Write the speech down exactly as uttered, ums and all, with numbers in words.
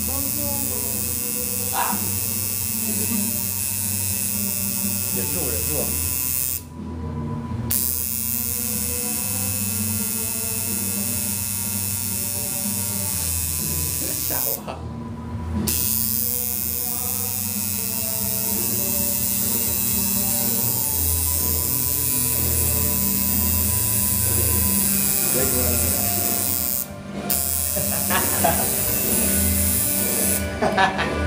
啊！ 忍住，忍住。吓我！ 别说了，哈哈哈哈哈！